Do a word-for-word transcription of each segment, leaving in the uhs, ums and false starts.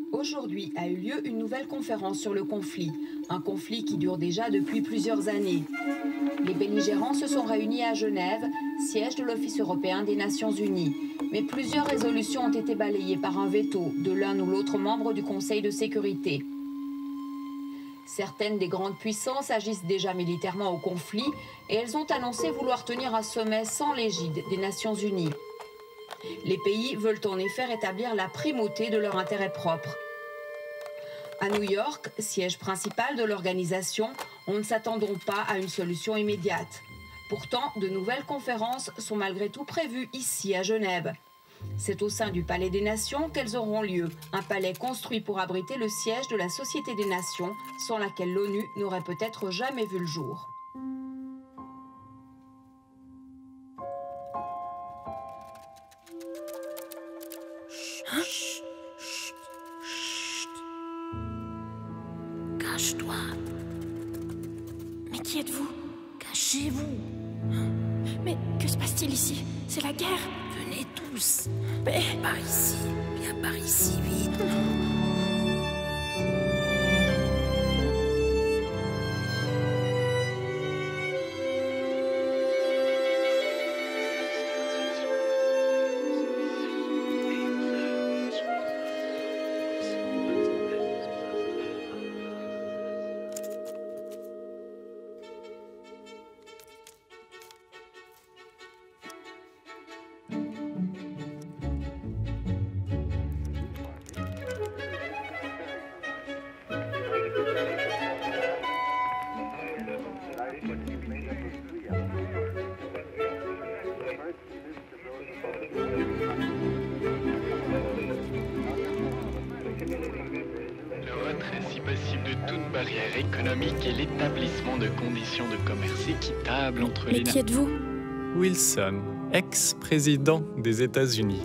Aujourd'hui a eu lieu une nouvelle conférence sur le conflit, un conflit qui dure déjà depuis plusieurs années. Les belligérants se sont réunis à Genève, siège de l'Office européen des Nations Unies. Mais plusieurs résolutions ont été balayées par un veto de l'un ou l'autre membre du Conseil de sécurité. Certaines des grandes puissances agissent déjà militairement au conflit et elles ont annoncé vouloir tenir un sommet sans l'égide des Nations Unies. Les pays veulent en effet rétablir la primauté de leur intérêt propre. À New York, siège principal de l'organisation, on ne s'attend donc pas à une solution immédiate. Pourtant, de nouvelles conférences sont malgré tout prévues ici à Genève. C'est au sein du Palais des Nations qu'elles auront lieu, un palais construit pour abriter le siège de la Société des Nations, sans laquelle l'ONU n'aurait peut-être jamais vu le jour. Hein? Chut, chut, chut. Cache-toi. Mais qui êtes-vous? Cachez-vous. Mais que se passe-t-il ici? C'est la guerre? Venez tous. Mais... Par ici. Viens par ici, vite. De toute barrière économique et l'établissement de conditions de commerce équitables entre les... Mais qui êtes-vous? Wilson, ex-président des États-Unis.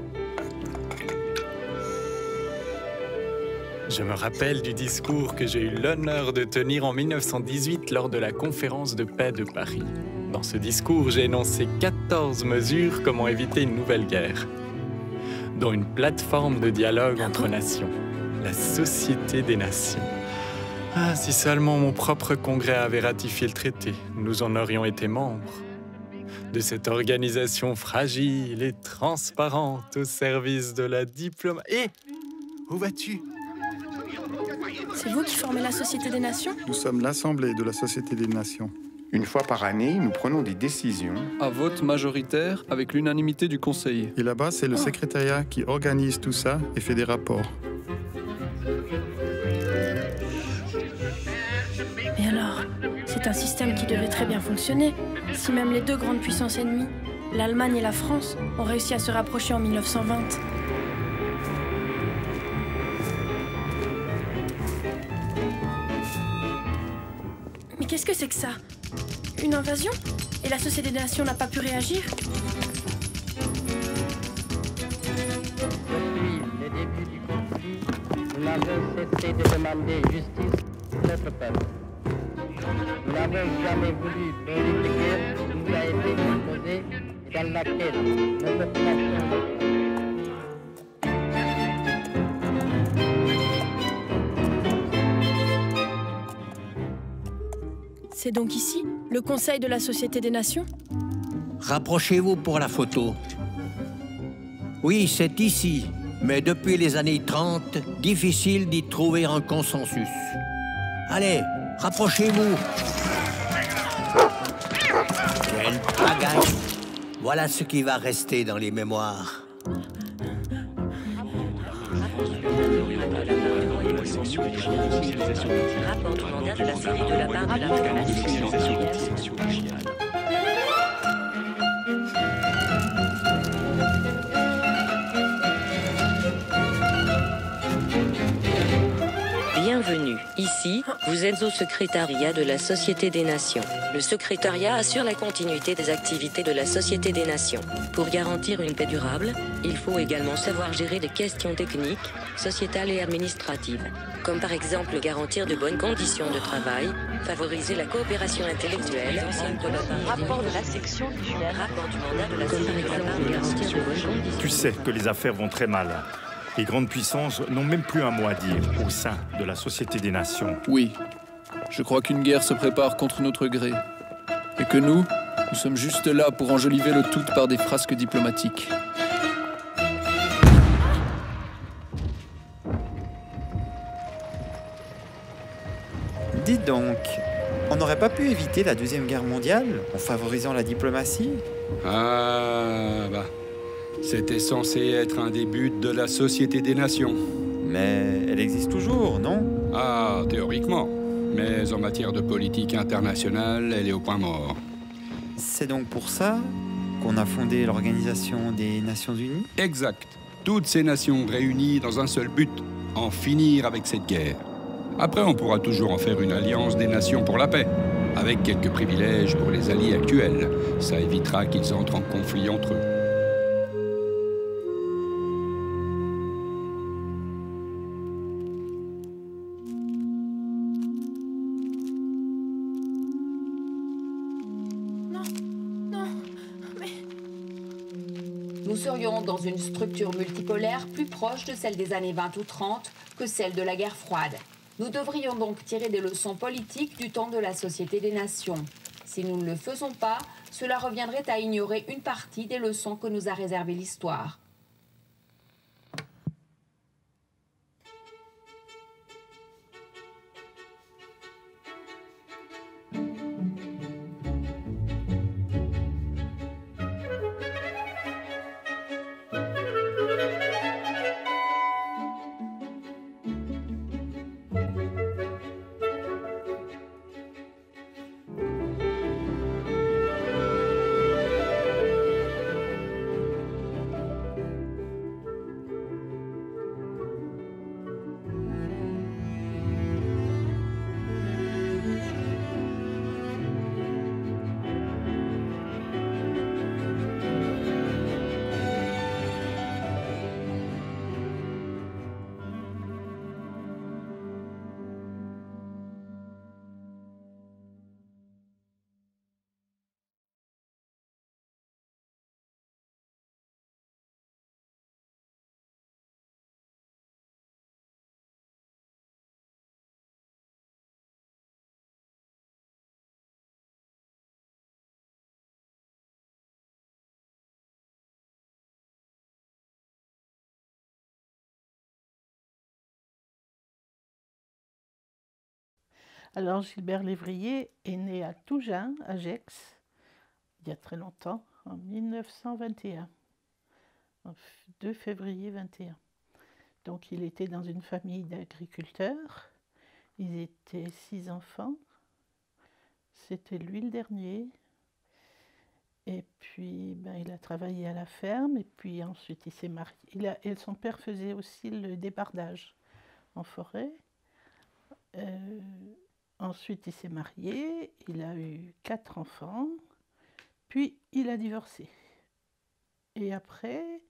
Je me rappelle du discours que j'ai eu l'honneur de tenir en mille neuf cent dix-huit lors de la conférence de paix de Paris. Dans ce discours, j'ai énoncé quatorze mesures comment éviter une nouvelle guerre, dont une plateforme de dialogue entre nations, la Société des Nations. Ah, si seulement mon propre congrès avait ratifié le traité, nous en aurions été membres. De cette organisation fragile et transparente au service de la diplomatie. Hé! Où vas-tu? C'est vous qui formez la Société des Nations? Nous sommes l'Assemblée de la Société des Nations. Une fois par année, nous prenons des décisions. À vote majoritaire avec l'unanimité du Conseil. Et là-bas, c'est le secrétariat qui organise tout ça et fait des rapports. Mais alors, c'est un système qui devait très bien fonctionner. Si même les deux grandes puissances ennemies, l'Allemagne et la France, ont réussi à se rapprocher en mille neuf cent vingt. Mais qu'est-ce que c'est que ça? Une invasion? Et la Société des Nations n'a pas pu réagir? Depuis le début du conflit, nous n'avons cessé de demander justice pour notre peuple. Nous n'avons jamais voulu mourir de guerre qui nous a été imposée et dans laquelle nos populations... C'est donc ici, le Conseil de la Société des Nations? Rapprochez-vous pour la photo. Oui, c'est ici, mais depuis les années trente, difficile d'y trouver un consensus. Allez, rapprochez-vous. Quelle pagaille! Voilà ce qui va rester dans les mémoires. Rapport du mandat de la série de la part de la Bienvenue. Ici, vous êtes au secrétariat de la Société des Nations. Le secrétariat assure la continuité des activités de la Société des Nations. Pour garantir une paix durable, il faut également savoir gérer des questions techniques, sociétales et administratives, comme par exemple garantir de bonnes conditions de travail, favoriser la coopération intellectuelle, rapport de la section titulaire, rapport du mandat de la comme par exemple garantir de bonnes conditions. Tu sais que les affaires vont très mal. Les grandes puissances n'ont même plus un mot à dire au sein de la Société des Nations. Oui, je crois qu'une guerre se prépare contre notre gré. Et que nous, nous sommes juste là pour enjoliver le tout par des frasques diplomatiques. Dites donc, on n'aurait pas pu éviter la Deuxième Guerre mondiale en favorisant la diplomatie? Ah, bah... C'était censé être un des buts de la Société des Nations. Mais elle existe toujours, non? Ah, théoriquement. Mais en matière de politique internationale, elle est au point mort. C'est donc pour ça qu'on a fondé l'Organisation des Nations Unies? Exact. Toutes ces nations réunies dans un seul but, en finir avec cette guerre. Après, on pourra toujours en faire une alliance des nations pour la paix, avec quelques privilèges pour les alliés actuels. Ça évitera qu'ils entrent en conflit entre eux. Nous serions dans une structure multipolaire plus proche de celle des années vingt ou trente que celle de la guerre froide. Nous devrions donc tirer des leçons politiques du temps de la Société des Nations. Si nous ne le faisons pas, cela reviendrait à ignorer une partie des leçons que nous a réservées l'histoire. Alors, Gilbert Lévrier est né à Tougins, à Gex, il y a très longtemps, en mille neuf cent vingt et un, le deux février vingt et un. Donc, il était dans une famille d'agriculteurs. Ils étaient six enfants. C'était lui le dernier. Et puis, ben, il a travaillé à la ferme. Et puis, ensuite, il s'est marié. Il a, et son père faisait aussi le débardage en forêt. Euh, Ensuite, il s'est marié, il a eu quatre enfants, puis il a divorcé. Et après,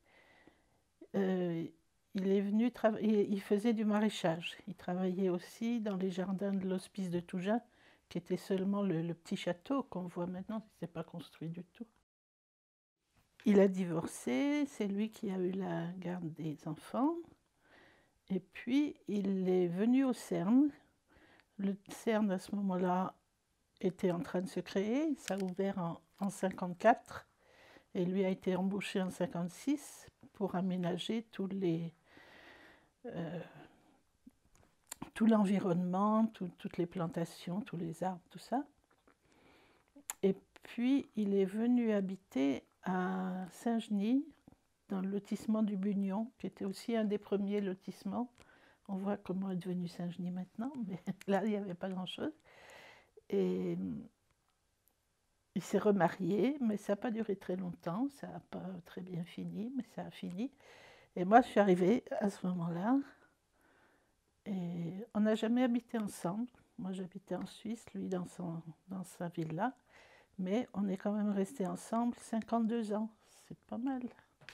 euh, il est venu travailler, il faisait du maraîchage. Il travaillait aussi dans les jardins de l'hospice de Tougins, qui était seulement le, le petit château qu'on voit maintenant, qui n'était pas construit du tout. Il a divorcé, c'est lui qui a eu la garde des enfants. Et puis, il est venu au CERN. Le CERN, à ce moment-là, était en train de se créer. Ça a ouvert en mille neuf cent cinquante-quatre et lui a été embauché en mille neuf cent cinquante-six pour aménager tous les, euh, tout l'environnement, tout, toutes les plantations, tous les arbres, tout ça. Et puis, il est venu habiter à Saint-Genis, dans le lotissement du Bugnon, qui était aussi un des premiers lotissements. On voit comment est devenu Saint-Genis maintenant, mais là, il n'y avait pas grand-chose. Et il s'est remarié, mais ça n'a pas duré très longtemps, ça n'a pas très bien fini, mais ça a fini. Et moi, je suis arrivée à ce moment-là, et on n'a jamais habité ensemble. Moi, j'habitais en Suisse, lui dans, son, dans sa villa, mais on est quand même restés ensemble cinquante-deux ans, c'est pas mal.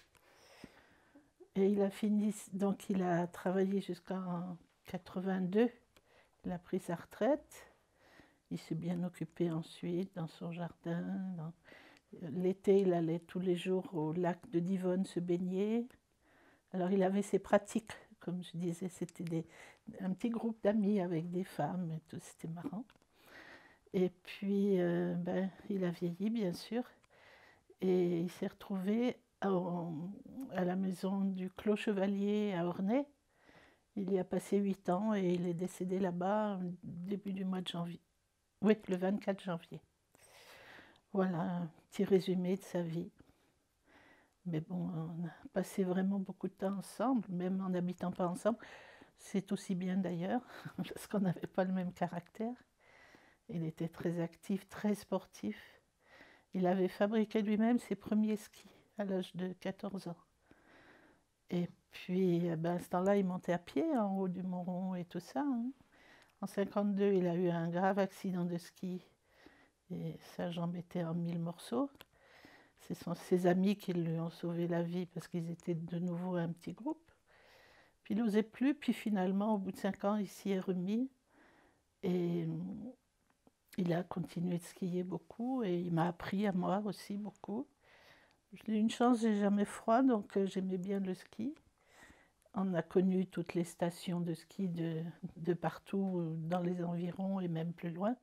Et il a fini, donc il a travaillé jusqu'en quatre-vingt-deux, il a pris sa retraite, il s'est bien occupé ensuite dans son jardin. L'été, il allait tous les jours au lac de Divonne se baigner, Alors il avait ses pratiques, comme je disais, c'était des, un petit groupe d'amis avec des femmes et tout, c'était marrant. Et puis euh, ben, il a vieilli bien sûr, et il s'est retrouvé à, à la maison du Clos Chevalier à Ornay. Il y a passé huit ans et il est décédé là-bas début du mois de janvier. Oui, le vingt-quatre janvier. Voilà un petit résumé de sa vie. Mais bon, on a passé vraiment beaucoup de temps ensemble, même en n'habitant pas ensemble. C'est aussi bien d'ailleurs, parce qu'on n'avait pas le même caractère. Il était très actif, très sportif. Il avait fabriqué lui-même ses premiers skis à l'âge de quatorze ans. Et puis, ben, à ce temps-là, il montait à pied en haut du Mont-Rond et tout ça. Hein. En cinquante-deux, il a eu un grave accident de ski et sa jambe était en mille morceaux. Ce sont ses amis qui lui ont sauvé la vie parce qu'ils étaient de nouveau un petit groupe. Puis il n'osait plus, puis finalement, au bout de cinq ans, il s'y est remis. Et il a continué de skier beaucoup et il m'a appris à moi aussi beaucoup. J'ai eu une chance, j'ai jamais froid, donc j'aimais bien le ski. On a connu toutes les stations de ski de, de partout, dans les environs et même plus loin.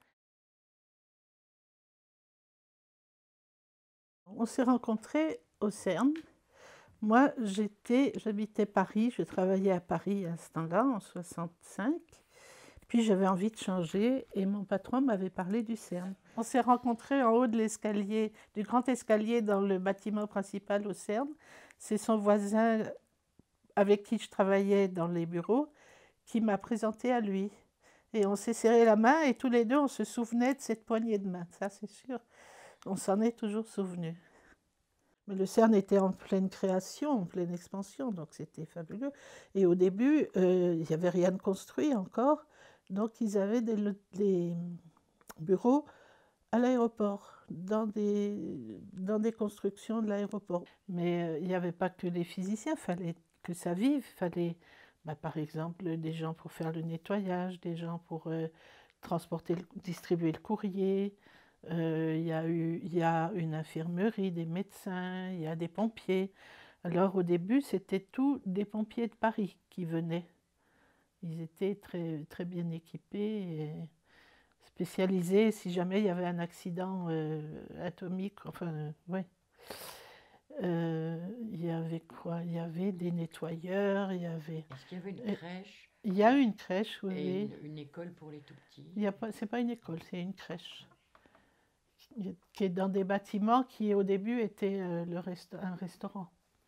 On s'est rencontrés au CERN. Moi, j'étais, j'habitais Paris, je travaillais à Paris à ce temps-là, en soixante-cinq. Puis j'avais envie de changer et mon patron m'avait parlé du CERN. On s'est rencontrés en haut de l'escalier, du grand escalier dans le bâtiment principal au CERN. C'est son voisin avec qui je travaillais dans les bureaux qui m'a présenté à lui. Et on s'est serré la main et tous les deux on se souvenait de cette poignée de main, ça c'est sûr. On s'en est toujours souvenu. Mais le CERN était en pleine création, en pleine expansion, donc c'était fabuleux. Et au début, euh, il n'y avait rien de construit encore. Donc, ils avaient des, des bureaux à l'aéroport, dans des, dans des constructions de l'aéroport. Mais euh, il n'y avait pas que les physiciens, il fallait que ça vive. Il fallait, bah, par exemple, des gens pour faire le nettoyage, des gens pour euh, transporter, le, distribuer le courrier. Euh, il y a eu, il y a une infirmerie, des médecins, il y a des pompiers. Alors, au début, c'était tous des pompiers de Paris qui venaient. Ils étaient très, très bien équipés et spécialisés si jamais il y avait un accident euh, atomique. Enfin, euh, ouais. Euh, il y avait quoi? Il y avait des nettoyeurs, il y avait... Est-ce qu'il y avait une crèche? Il y a une crèche, oui. Et une, une école pour les tout-petits? Ce n'est pas une école, c'est une crèche. Qui est dans des bâtiments qui, au début, étaient euh, le resta un restaurant.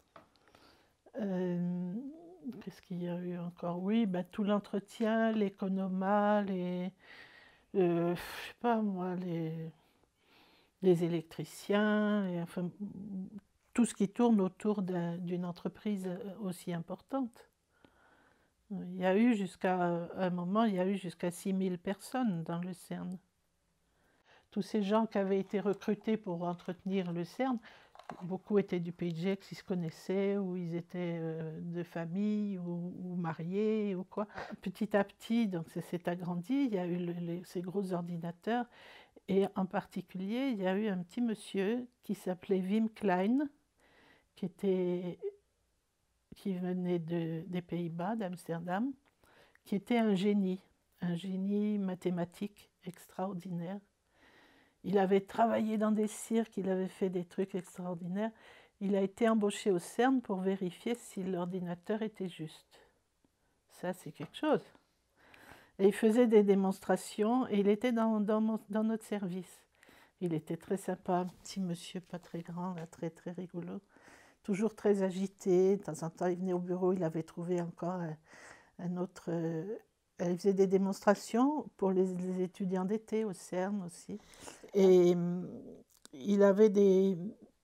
Euh, Qu'est-ce qu'il y a eu encore? Oui, bah, tout l'entretien, l'économat, les, euh, je sais pas moi, les, les électriciens, et, enfin, tout ce qui tourne autour d'une entreprise aussi importante. Il y a eu jusqu'à un moment, il y a eu jusqu'à six mille personnes dans le CERN. Tous ces gens qui avaient été recrutés pour entretenir le CERN, beaucoup étaient du P J X, ils se connaissaient, ou ils étaient euh, de famille, ou, ou mariés, ou quoi. Petit à petit, donc ça s'est agrandi, il y a eu le, les, ces gros ordinateurs, et en particulier, il y a eu un petit monsieur qui s'appelait Wim Klein, qui, était, qui venait de, des Pays-Bas, d'Amsterdam, qui était un génie, un génie mathématique extraordinaire. Il avait travaillé dans des cirques, il avait fait des trucs extraordinaires. Il a été embauché au CERN pour vérifier si l'ordinateur était juste. Ça, c'est quelque chose. Et il faisait des démonstrations et il était dans, dans, mon, dans notre service. Il était très sympa, un petit monsieur pas très grand, là, très très rigolo. Toujours très agité. De temps en temps, il venait au bureau, il avait trouvé encore un, un autre... Euh, il faisait des démonstrations pour les, les étudiants d'été au CERN aussi. Et euh, il avait des,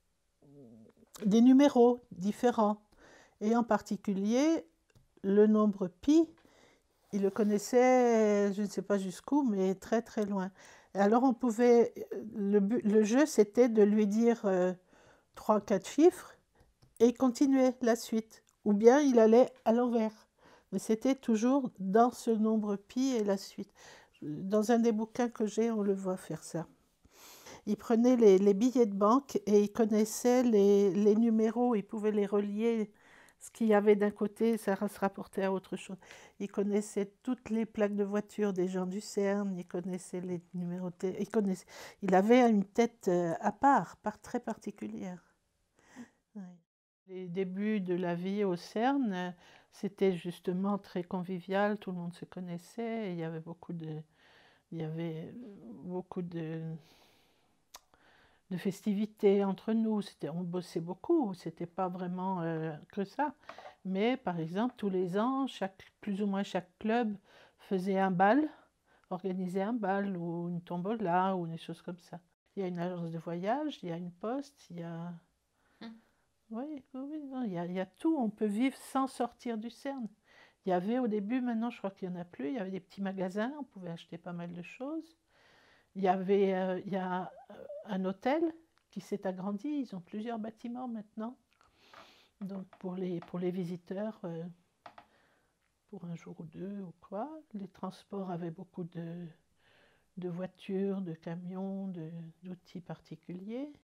des numéros différents. Et en particulier, le nombre pi, il le connaissait, je ne sais pas jusqu'où, mais très très loin. Et alors on pouvait, le, le jeu c'était de lui dire euh, trois, quatre chiffres et continuer la suite. Ou bien il allait à l'envers. Mais c'était toujours dans ce nombre pi et la suite. Dans un des bouquins que j'ai, on le voit faire ça. Il prenait les, les billets de banque et il connaissait les, les numéros, il pouvait les relier ce qu'il y avait d'un côté, ça se rapportait à autre chose. Il connaissait toutes les plaques de voiture des gens du CERN, il connaissait les numéros de télé, il connaissait, il avait une tête à part, par très particulière. Ouais. Les débuts de la vie au CERN, c'était justement très convivial, tout le monde se connaissait, il y avait beaucoup de, il y avait beaucoup de, de festivités entre nous, on bossait beaucoup, c'était pas vraiment euh, que ça. Mais par exemple, tous les ans, chaque, plus ou moins chaque club faisait un bal, organisait un bal ou une tombola ou des choses comme ça. Il y a une agence de voyage, il y a une poste, il y a... Oui, oui, non, il y a, il y a tout, on peut vivre sans sortir du CERN. Il y avait au début, maintenant je crois qu'il n'y en a plus, il y avait des petits magasins, on pouvait acheter pas mal de choses. Il y avait euh, il y a un hôtel qui s'est agrandi, ils ont plusieurs bâtiments maintenant. Donc pour les, pour les visiteurs, euh, pour un jour ou deux ou quoi, les transports avaient beaucoup de, de voitures, de camions, de, d'outils particuliers.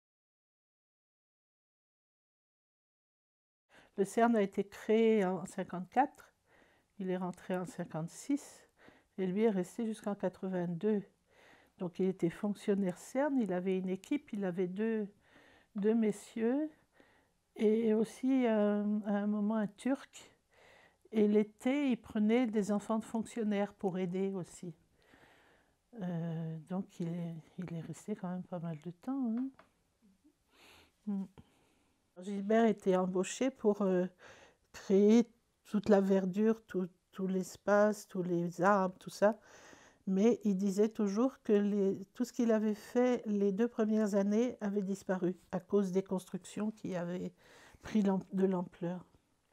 Le CERN a été créé en cinquante-quatre, il est rentré en cinquante-six et lui est resté jusqu'en quatre-vingt-deux. Donc il était fonctionnaire CERN, il avait une équipe, il avait deux, deux messieurs et aussi euh, à un moment un Turc. Et l'été, il prenait des enfants de fonctionnaires pour aider aussi. Euh, donc il est, il est resté quand même pas mal de temps. Hein. Mm. Gilbert était embauché pour euh, créer toute la verdure, tout, tout l'espace, tous les arbres, tout ça. Mais il disait toujours que les, tout ce qu'il avait fait les deux premières années avait disparu à cause des constructions qui avaient pris de l'ampleur.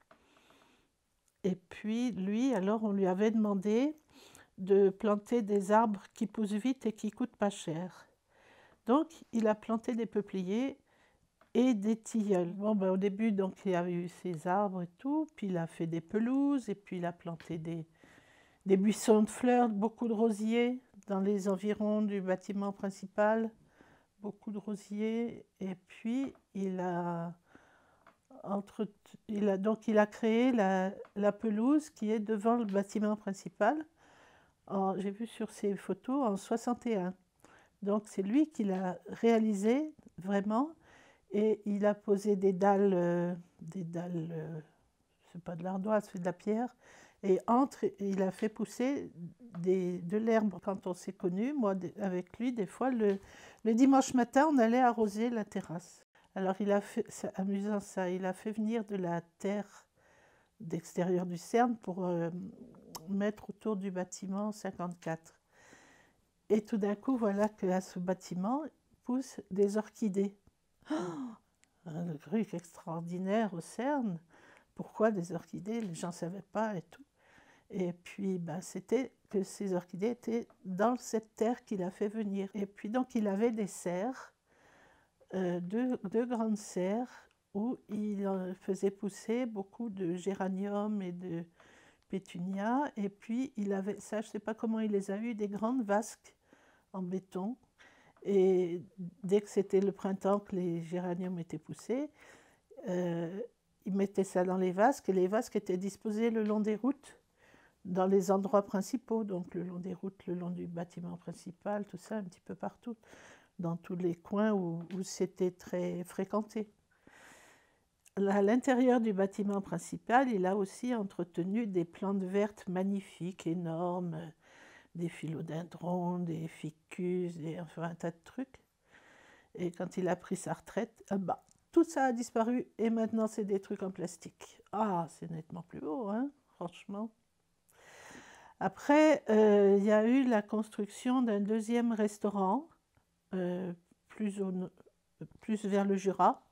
Et puis lui, alors on lui avait demandé de planter des arbres qui poussent vite et qui ne coûtent pas cher. Donc il a planté des peupliers et des tilleuls. Bon, ben, au début, donc, il y avait eu ces arbres et tout, puis il a fait des pelouses, et puis il a planté des, des buissons de fleurs, beaucoup de rosiers dans les environs du bâtiment principal, beaucoup de rosiers, et puis il a, entre, il a, donc, il a créé la, la pelouse qui est devant le bâtiment principal, j'ai vu sur ces photos, en soixante et un. Donc c'est lui qui l'a réalisé vraiment. Et il a posé des dalles, euh, des dalles, euh, c'est pas de l'ardoise, c'est de la pierre. Et entre, il a fait pousser des, de l'herbe. Quand on s'est connus, moi avec lui, des fois, le, le dimanche matin, on allait arroser la terrasse. Alors il a fait, c'est amusant ça, il a fait venir de la terre d'extérieur du CERN pour euh, mettre autour du bâtiment cinquante-quatre. Et tout d'un coup, voilà qu'à ce bâtiment poussent des orchidées. Oh, un truc extraordinaire au CERN. Pourquoi des orchidées? Les gens ne savaient pas et tout. Et puis, ben, c'était que ces orchidées étaient dans cette terre qu'il a fait venir. Et puis, donc, il avait des serres, euh, deux, deux grandes serres, où il faisait pousser beaucoup de géranium et de pétunia. Et puis, il avait, ça, je ne sais pas comment il les a eu, des grandes vasques en béton. Et dès que c'était le printemps que les géraniums étaient poussés, euh, ils mettaient ça dans les vasques, et les vasques étaient disposés le long des routes, dans les endroits principaux, donc le long des routes, le long du bâtiment principal, tout ça, un petit peu partout, dans tous les coins où, où c'était très fréquenté. À l'intérieur du bâtiment principal, il a aussi entretenu des plantes vertes magnifiques, énormes, des philodendrons, des ficus, des, enfin un tas de trucs. Et quand il a pris sa retraite, ah bah, tout ça a disparu et maintenant c'est des trucs en plastique. Ah, c'est nettement plus beau, hein, franchement. Après, euh, il y a eu la construction d'un deuxième restaurant, euh, plus, au, plus vers le Jura,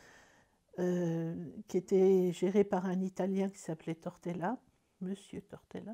euh, qui était géré par un Italien qui s'appelait Tortella, Monsieur Tortella.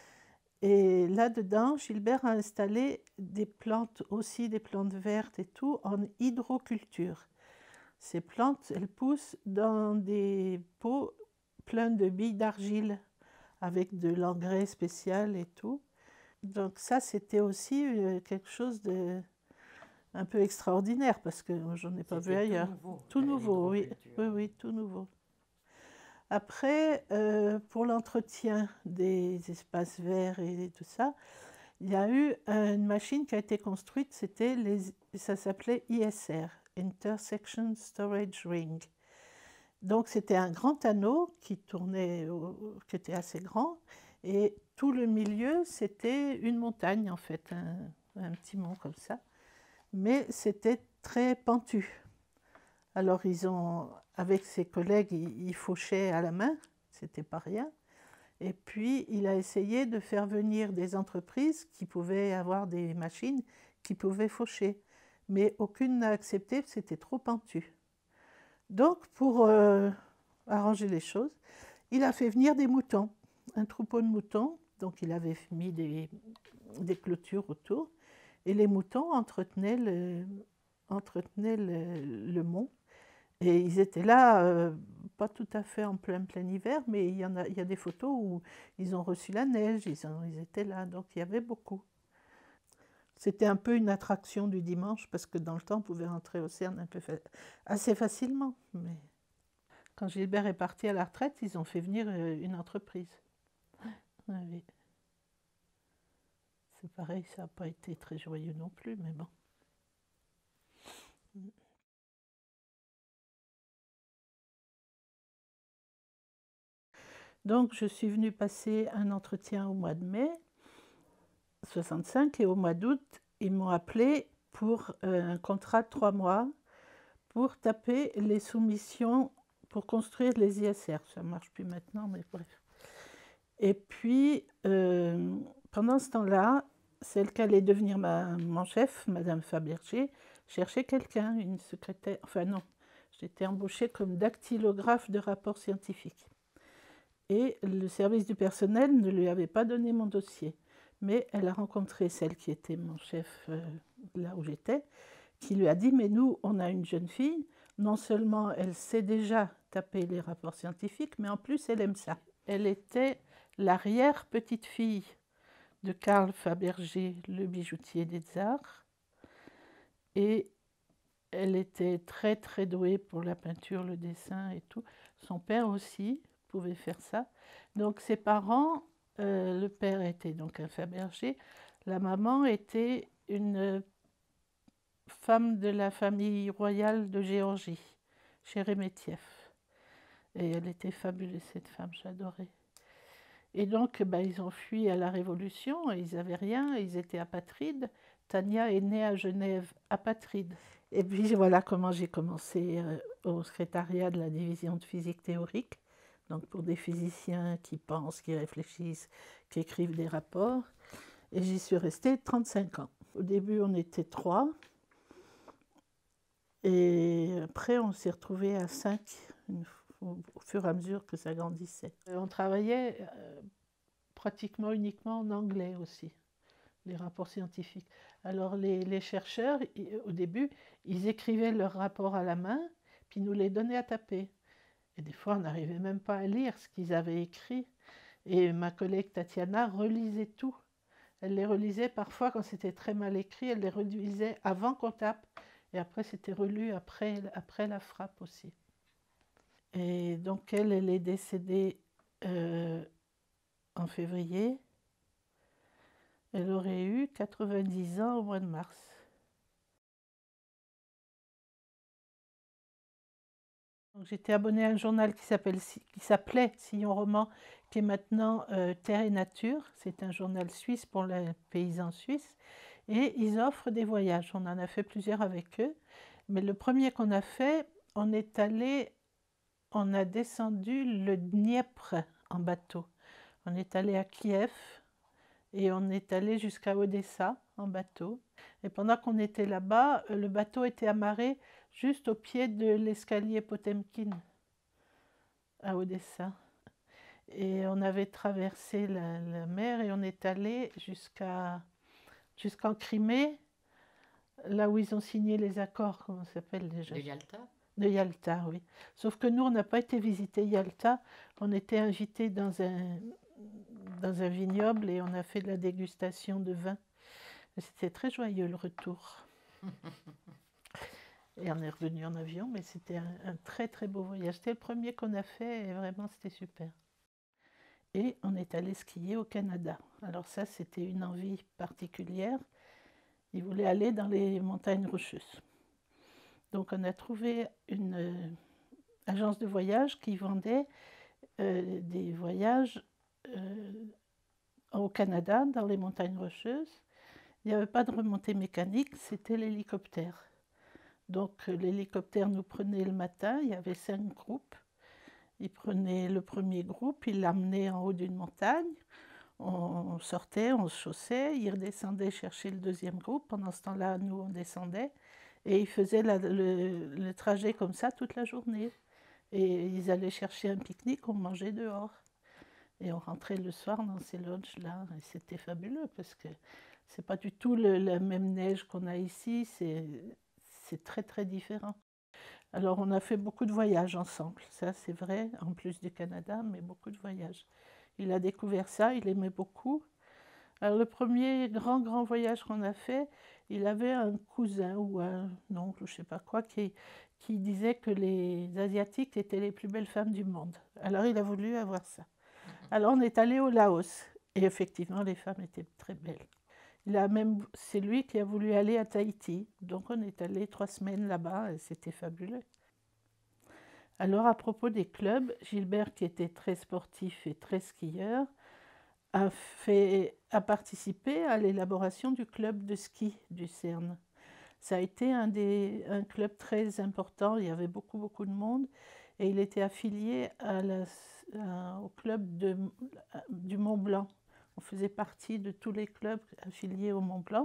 Et là-dedans, Gilbert a installé des plantes, aussi des plantes vertes et tout, en hydroculture. Ces plantes, elles poussent dans des pots pleins de billes d'argile, avec de l'engrais spécial et tout. Donc ça, c'était aussi quelque chose de un peu extraordinaire, parce que j'en ai pas vu ailleurs. Tout nouveau, tout nouveau oui. oui, oui, tout nouveau. Après, euh, pour l'entretien des espaces verts et tout ça, il y a eu une machine qui a été construite, c'était les, ça s'appelait I S R, Intersection Storage Ring. Donc c'était un grand anneau qui tournait, qui était assez grand, et tout le milieu, c'était une montagne en fait, un, un petit mont comme ça, mais c'était très pentu. Alors ils ont, avec ses collègues, ils, ils fauchaient à la main, c'était pas rien. Et puis il a essayé de faire venir des entreprises qui pouvaient avoir des machines qui pouvaient faucher, mais aucune n'a accepté, c'était trop pentu. Donc pour euh, arranger les choses, il a fait venir des moutons, un troupeau de moutons, donc il avait mis des, des clôtures autour, et les moutons entretenaient le, entretenaient le, le mont. Et ils étaient là, euh, pas tout à fait en plein, plein hiver, mais il y, en a, il y a des photos où ils ont reçu la neige, ils, ont, ils étaient là, donc il y avait beaucoup. C'était un peu une attraction du dimanche, parce que dans le temps, on pouvait rentrer au CERN un peu fa assez facilement. Mais quand Gilbert est parti à la retraite, ils ont fait venir une entreprise. Oui. C'est pareil, ça n'a pas été très joyeux non plus, mais bon. Donc, je suis venue passer un entretien au mois de mai soixante-cinq et au mois d'août, ils m'ont appelé pour euh, un contrat de trois mois pour taper les soumissions pour construire les I S R. Ça ne marche plus maintenant, mais bref. Et puis, euh, pendant ce temps-là, celle qui allait devenir ma, mon chef, Madame Fabergé, cherchait quelqu'un, une secrétaire. Enfin non, j'étais embauchée comme dactylographe de rapports scientifiques. Et le service du personnel ne lui avait pas donné mon dossier. Mais elle a rencontré celle qui était mon chef euh, là où j'étais, qui lui a dit « Mais nous, on a une jeune fille, non seulement elle sait déjà taper les rapports scientifiques, mais en plus elle aime ça. » Elle était l'arrière-petite-fille de Karl Fabergé, le bijoutier des Arts. Et elle était très très douée pour la peinture, le dessin et tout. Son père aussi pouvait faire ça. Donc ses parents, euh, le père était donc un Fabergé, la maman était une femme de la famille royale de Géorgie, Sheremetyev. Et elle était fabuleuse, cette femme, j'adorais. Et donc, ben, ils ont fui à la Révolution, et ils n'avaient rien, ils étaient apatrides. Tania est née à Genève, apatride. Et puis voilà comment j'ai commencé euh, au secrétariat de la division de physique théorique, donc pour des physiciens qui pensent, qui réfléchissent, qui écrivent des rapports. Et j'y suis restée trente-cinq ans. Au début, on était trois. Et après, on s'est retrouvés à cinq, une fois, au fur et à mesure que ça grandissait. On travaillait euh, pratiquement uniquement en anglais aussi, les rapports scientifiques. Alors les, les chercheurs, ils, au début, ils écrivaient leurs rapports à la main, puis ils nous les donnaient à taper. Et des fois, on n'arrivait même pas à lire ce qu'ils avaient écrit. Et ma collègue Tatiana relisait tout. Elle les relisait parfois quand c'était très mal écrit, elle les relisait avant qu'on tape. Et après, c'était relu après, après la frappe aussi. Et donc, elle, elle est décédée euh, en février. Elle aurait eu quatre-vingt-dix ans au mois de mars. J'étais abonnée à un journal qui s'appelait Sillon Roman, qui est maintenant euh, Terre et Nature. C'est un journal suisse pour les paysans suisses. Et ils offrent des voyages. On en a fait plusieurs avec eux. Mais le premier qu'on a fait, on est allé... On a descendu le Dniepr en bateau. On est allé à Kiev et on est allé jusqu'à Odessa en bateau. Et pendant qu'on était là-bas, le bateau était amarré juste au pied de l'escalier Potemkin à Odessa. Et on avait traversé la, la mer et on est allé jusqu'à jusqu'en Crimée, là où ils ont signé les accords, comment ça s'appelle déjà ? De Yalta ? De Yalta, oui. Sauf que nous, on n'a pas été visiter Yalta. On était invités dans un, dans un vignoble et on a fait de la dégustation de vin. C'était très joyeux, le retour. Et on est revenu en avion, mais c'était un, un très très beau voyage. C'était le premier qu'on a fait et vraiment c'était super. Et on est allé skier au Canada. Alors ça, c'était une envie particulière. Il voulait aller dans les montagnes rocheuses. Donc on a trouvé une euh, agence de voyage qui vendait euh, des voyages euh, au Canada, dans les montagnes rocheuses. Il n'y avait pas de remontée mécanique, c'était l'hélicoptère. Donc l'hélicoptère nous prenait le matin, il y avait cinq groupes. Il prenait le premier groupe, il l'amenait en haut d'une montagne. On sortait, on se chaussait, il redescendait chercher le deuxième groupe. Pendant ce temps-là, nous, on descendait. Et ils faisaient la, le, le trajet comme ça toute la journée. Et ils allaient chercher un pique-nique, on mangeait dehors. Et on rentrait le soir dans ces lodges-là. Et c'était fabuleux parce que c'est pas du tout le, la même neige qu'on a ici. C'est, c'est très, très différent. Alors, on a fait beaucoup de voyages ensemble. Ça, c'est vrai, en plus du Canada, mais beaucoup de voyages. Il a découvert ça, il aimait beaucoup. Alors, le premier grand, grand voyage qu'on a fait, il avait un cousin ou un oncle, je ne sais pas quoi, qui, qui disait que les Asiatiques étaient les plus belles femmes du monde. Alors, il a voulu avoir ça. Alors, on est allé au Laos. Et effectivement, les femmes étaient très belles. Il a même, c'est lui qui a voulu aller à Tahiti. Donc, on est allé trois semaines là-bas et c'était fabuleux. Alors, à propos des clubs, Gilbert, qui était très sportif et très skieur, a, fait, a participé à l'élaboration du club de ski du CERN. Ça a été un, des, un club très important, il y avait beaucoup, beaucoup de monde, et il était affilié à la, à, au club de, du Mont Blanc. On faisait partie de tous les clubs affiliés au Mont Blanc,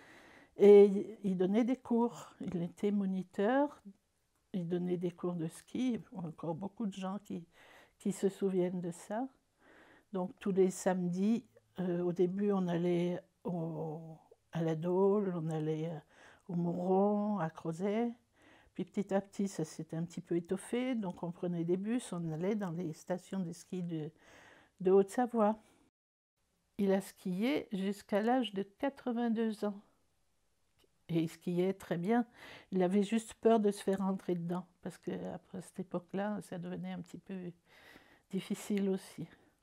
et il donnait des cours. Il était moniteur, il donnait des cours de ski, encore beaucoup de gens qui, qui se souviennent de ça. Donc tous les samedis, euh, au début on allait au, à la Dôle, on allait au Mont-Rond, à Crozet. Puis petit à petit ça s'était un petit peu étoffé, donc on prenait des bus, on allait dans les stations de ski de, de Haute-Savoie. Il a skié jusqu'à l'âge de quatre-vingt-deux ans. Et il skiait très bien. Il avait juste peur de se faire rentrer dedans, parce qu'après cette époque-là, ça devenait un petit peu difficile aussi.